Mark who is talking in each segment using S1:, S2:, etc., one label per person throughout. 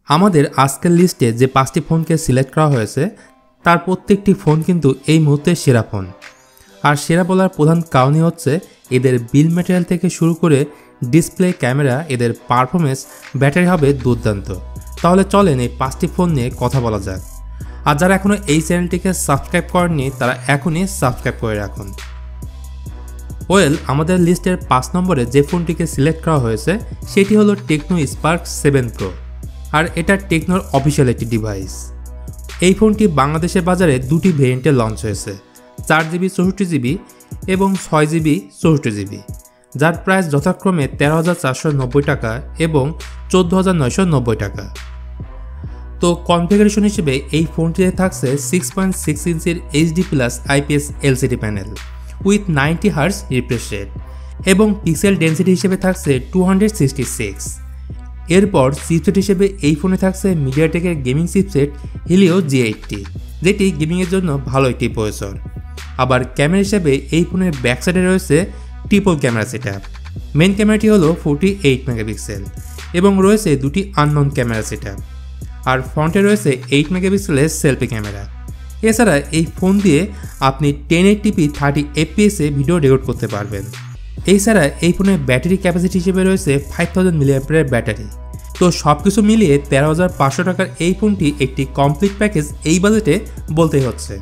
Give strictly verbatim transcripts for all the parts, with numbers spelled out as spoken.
S1: আমাদের আজকের লিস্টে যে পাঁচটি ফোনকে সিলেক্ট করা হয়েছে তার প্রত্যেকটি ফোন কিন্তু এই মুহূর্তে সেরা ফোন। আর সেরা বলার প্রধান কারণই হচ্ছে এদের বিল্ড ম্যাটেরিয়াল থেকে শুরু করে ডিসপ্লে, ক্যামেরা, এদের পারফরমেন্স, ব্যাটারি হবে দুর্দান্ত। তাহলে চলেন এই পাঁচটি ফোন নিয়ে কথা বলা যাক। আর যারা এখনও এই চ্যানেলটিকে সাবস্ক্রাইব করেননি তারা এখনই সাবস্ক্রাইব করে রাখুন। ওয়েল, আমাদের লিস্টের পাঁচ নম্বরে যে ফোনটিকে সিলেক্ট করা হয়েছে সেটি হলো টেকনো স্পার্ক সেভেন প্রো। আর এটা টেকনোর অফিসিয়াল একটি ডিভাইস। এই ফোনটি বাংলাদেশের বাজারে দুটি ভেরিয়েন্টে লঞ্চ হয়েছে, চার জিবি চৌষট্টি জিবি এবং ছয় জিবি চৌষট্টি জিবি, যার প্রাইস যথাক্রমে তেরো হাজার চারশো নব্বই টাকা এবং চোদ্দ হাজার নয়শো নব্বই টাকা। তো কনফিগারেশন হিসেবে এই ফোনটিতে থাকছে সিক্স পয়েন্ট সিক্স ইঞ্চির HD plus IPS LCD panel with ninety hertz refresh rate এবং পিক্সেল ডেন্সিটি হিসেবে থাকছে টু হান্ড্রেড সিক্সটি সিক্স। এরপর চিপসেট হিসেবে এই ফোনে থাকছে মিডিয়াটেকের gaming chipset Helio G eighty, যেটি গেমিংয়ের জন্য ভালো একটি প্রসেসর। আবার ক্যামেরা হিসেবে এই ফোনের ব্যাক সাইডে রয়েছে ট্রিপল ক্যামেরা সেটআপ। মেন ক্যামেরাটি হলো ফোরটি এইট মেগাপিক্সেল এবং রয়েছে দুটি আননোন ক্যামেরা সেটআপ। আর ফ্রন্টে রয়েছে এইট মেগাপিক্সেলের সেলফি ক্যামেরা। এছাড়া এই ফোন দিয়ে আপনি টেন এইটটি পি থার্টি এফপিএসে ভিডিও রেকর্ড করতে পারবেন। এছাড়া এই ফোনের ব্যাটারি ক্যাপাসিটি হিসেবে রয়েছে ফাইভ থাউজেন্ড মিলিঅ্যাম্পিয়ারের ব্যাটারি। তো সব কিছু মিলিয়ে তেরো হাজার পাঁচশো টাকার এই ফোনটি একটি কমপ্লিট প্যাকেজ এই বাজেটে বলতেই হচ্ছে।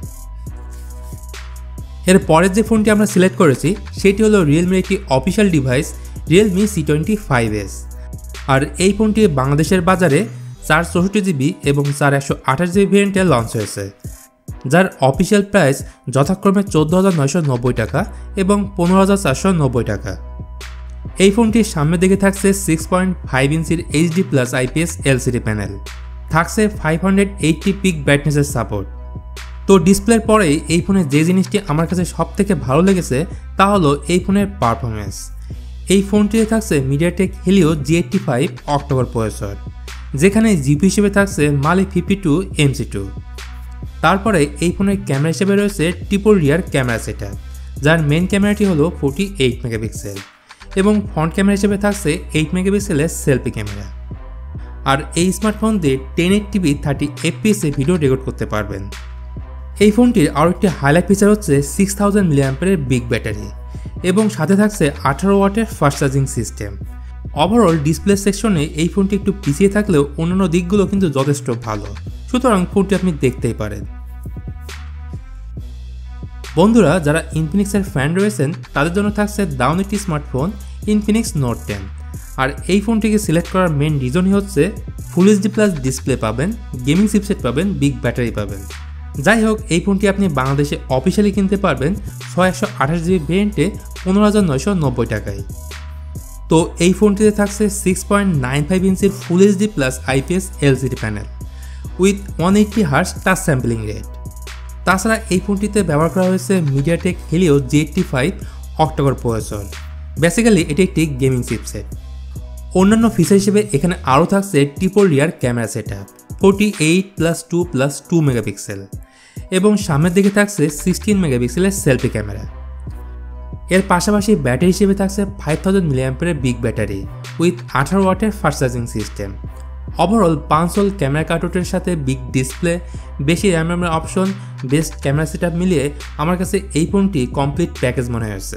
S1: এর পরের যে ফোনটি আমরা সিলেক্ট করেছি সেটি হলো রিয়েলমির একটি official device Realme C twenty five S. আর এই ফোনটি বাংলাদেশের বাজারে চার চৌষট্টি জিবি এবং চার একশো আঠাশ জিবি ভেরিয়েন্টে লঞ্চ হয়েছে, যার অফিসিয়াল প্রাইস যথাক্রমে চোদ্দো হাজার নয়শো নব্বই টাকা এবং পনেরো হাজার চারশো নব্বই টাকা। এই ফোনটির সামনের দিকে থাকছে সিক্স পয়েন্ট ফাইভ ইঞ্চির HD plus IPS LCD panel, থাকছে ফাইভ হান্ড্রেড এইটটি পিক ব্রাইটনেসের সাপোর্ট। তো ডিসপ্লের পরেই এই ফোনের যে জিনিসটি আমার কাছে সব থেকে ভালো লেগেছে তা হলো এই ফোনের পারফরমেন্স। এই ফোনটিতে থাকছে MediaTek Helio G eighty five octa core processor, যেখানে জিপি হিসেবে থাকছে Mali fifty two MC two. তারপরে এই ফোনের ক্যামেরা হিসেবে রয়েছে ট্রিপল রিয়ার ক্যামেরা সেটআপ, যার মেন ক্যামেরাটি হলো ফোরটি এইট মেগাপিক্সেল এবং ফ্রন্ট ক্যামেরা হিসেবে থাকছে এইট মেগাপিক্সেলের সেলফি ক্যামেরা। আর এই স্মার্টফোন দিয়ে টেন এইটটি পি থার্টি এফপিএসে ভিডিও রেকর্ড করতে পারবেন। এই ফোনটির আরও একটি হাইলাইট ফিচার হচ্ছে সিক্স থাউজেন্ড মিলিঅ্যাম্পিয়ারের বিগ ব্যাটারি এবং সাথে থাকছে আঠারো ওয়াটের fast charging system. Overall display সেকশনে এই ফোনটি একটু পিছিয়ে থাকলেও অন্যান্য দিকগুলো কিন্তু যথেষ্ট ভালো, সুতরাং ফোনটি আপনি দেখতেই পারেন। বন্ধুরা, যারা ইনফিনিক্সের ফ্যান রয়েছেন তাদের জন্য থাকছে দারুণ একটি স্মার্টফোন ইনফিনিক্স নোট টেন। আর এই ফোনটিকে সিলেক্ট করার মেন রিজনই হচ্ছে ফুল এইচডি প্লাস ডিসপ্লে পাবেন, গেমিং চিপসেট পাবেন, বিগ ব্যাটারি পাবেন। যাই হোক, এই ফোনটি আপনি বাংলাদেশে অফিসিয়ালি কিনতে পারবেন ছয় একশো আঠাশ জিবি ভেরিয়েন্টে পনেরো হাজার নয়শো নব্বই টাকায়। তো এই ফোনটিতে থাকছে সিক্স পয়েন্ট নাইন ফাইভ ইঞ্চির full HD plus IPS LCD panel with one eighty hertz touch sampling rate. তাছাড়া এই ফোনটিতে ব্যবহার করা হয়েছে MediaTek Helio G eighty five octa core processor. Basically এটি একটি গেমিং চিপসেট। অন্যান্য ফিচার হিসেবে এখানে আরও থাকছে triple rear camera setup forty eight plus two plus two megapixel এবং সামনের দিকে থাকছে সিক্সটিন মেগাপিক্সেলের সেলফি ক্যামেরা। এর পাশাপাশি ব্যাটারি হিসেবে থাকছে ফাইভ থাউজেন্ড মিলিঅ্যাম্পিয়ারের বিগ ব্যাটারি উইথ আঠারো ওয়াটের ফাস্ট চার্জিং সিস্টেম। ওভারঅল পাঁচ হোল ক্যামেরা কার্টুটের সাথে বিগ ডিসপ্লে, বেশি র্যাম র্যামের অপশন, বেস্ট ক্যামেরা সেটআপ মিলিয়ে আমার কাছে এই ফোনটি কমপ্লিট প্যাকেজ মনে হয়েছে।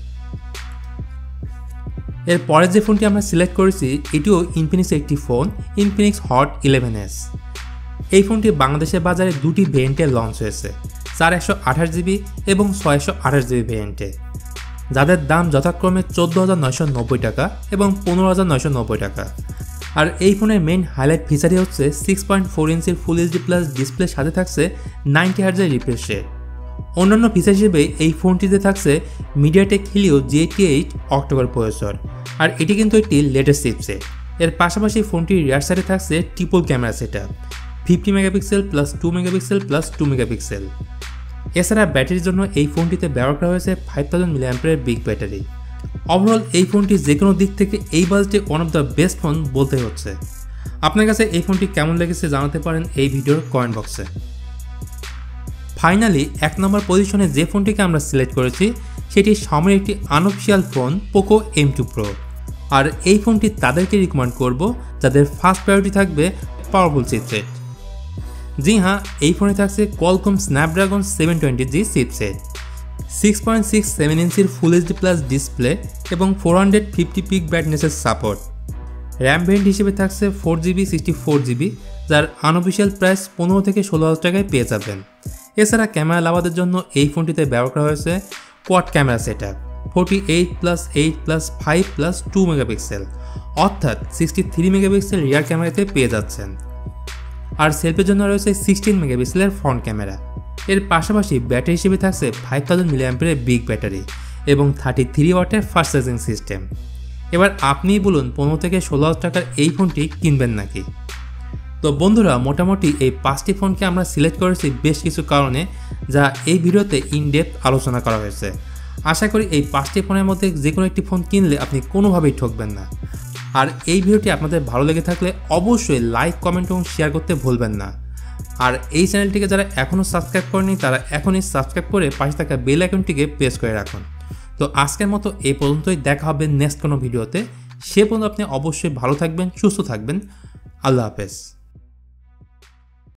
S1: এর পরের যে ফোনটি আমরা সিলেক্ট করেছি এটিও ইনফিনিক্সের একটি phone, Infinix Hot eleven S. এই ফোনটি বাংলাদেশের বাজারে দুটি ভেরিয়েন্টে লঞ্চ হয়েছে, চার একশো আঠাশ জিবি এবং ছয় একশো আঠাশ জিবি ভেরিয়েন্টে, যাদের দাম যথাক্রমে চোদ্দো হাজার নয়শো নব্বই টাকা এবং পনেরো হাজার নয়শো নব্বই টাকা। আর এই ফোনের মেইন হাইলাইট ফিচারই হচ্ছে সিক্স পয়েন্ট ফোর ইঞ্চির ফুল এইচডি প্লাস ডিসপ্লের সাথে থাকছে নাইনটি হার্টজের রিফ্রেশ রেট। অন্যান্য ফিচার হিসেবে এই ফোনটিতে থাকছে MediaTek Helio G eighty eight octa core processor. আর এটি কিন্তু একটি লেটেস্ট চিপসেট। এর পাশাপাশি ফোনটির রিয়ার সাইডে থাকছে triple camera setup fifty megapixel plus two megapixel plus two megapixel. এছাড়া ব্যাটারির জন্য এই ফোনটিতে ব্যবহার করা হয়েছে ফাইভ থাউজেন্ড মিলিঅ্যাম্পিয়ারের বিগ ব্যাটারি। ওভারঅল এই ফোনটি যে কোনো দিক থেকে এই বাজেটে one of the best phone বলতে হচ্ছে। আপনার কাছে এই ফোনটি কেমন লেগেছে জানাতে পারেন এই ভিডিওর কমেন্ট বক্সে। ফাইনালি এক নম্বর পজিশনে যে ফোনটিকে আমরা সিলেক্ট করেছি সেটি Xiaomi একটি unofficial phone Poco M two pro. আর এই ফোনটি তাদেরকে রিকমেন্ড করব যাদের ফার্স্ট প্রায়োরিটি থাকবে পাওয়ারফুল চিপসেট। জি হ্যাঁ, এই ফোনে থাকছে Qualcomm Snapdragon seven twenty G chipset, six point six seven ইঞ্চির ফুল এইচডি প্লাস ডিসপ্লে এবং ফোর হান্ড্রেড ফিফটি পিক ব্রাইটনেসের সাপোর্ট। র্যাম ভেরিয়েন্ট হিসেবে থাকছে four GB sixty four GB, যার আনঅফিসিয়াল প্রাইস পনেরো থেকে ষোলো হাজার টাকায় পেয়ে যাবেন। এছাড়া ক্যামেরা লাভাদের জন্য এই ফোনটিতে ব্যবহার করা হয়েছে quad camera setup forty eight plus eight plus five plus two megapixel, অর্থাৎ সিক্সটি থ্রি মেগাপিক্সেল রিয়ার ক্যামেরাতে পেয়ে যাচ্ছেন। আর সেলফির জন্য রয়েছে সিক্সটিন মেগাপিক্সেলের ফ্রন্ট ক্যামেরা। এর পাশাপাশি ব্যাটারি হিসেবে থাকছে ফাইভ থাউজেন্ড মিলিঅ্যাম্পিয়ারের বিগ ব্যাটারি এবং থার্টি থ্রি ওয়াটের ফাস্ট চার্জিং সিস্টেম। এবার আপনিই বলুন পনেরো থেকে ষোলো হাজার টাকার এই ফোনটি কিনবেন নাকি? তো বন্ধুরা, মোটামুটি এই পাঁচটি ফোনকে আমরা সিলেক্ট করেছি বেশ কিছু কারণে, যা এই ভিডিওতে ইনডেপথ আলোচনা করা হয়েছে। আশা করি এই পাঁচটি ফোনের মধ্যে যে কোনো একটি ফোন কিনলে আপনি কোনোভাবেই ঠকবেন না। আর এই ভিডিওটি আপনাদের ভালো লেগে থাকলে অবশ্যই লাইক, কমেন্ট এবং শেয়ার করতে ভুলবেন না। আর এই চ্যানেলটিকে যারা এখনও সাবস্ক্রাইব করেনি তারা এখনই সাবস্ক্রাইব করে পাশে থাকা বেল আইকনটিকে প্রেস করে রাখুন। তো আজকের মতো এই পর্যন্তই, দেখা হবে নেক্সট কোনো ভিডিওতে। সে পর্যন্ত আপনি অবশ্যই ভালো থাকবেন, সুস্থ থাকবেন। আল্লাহ হাফেজ।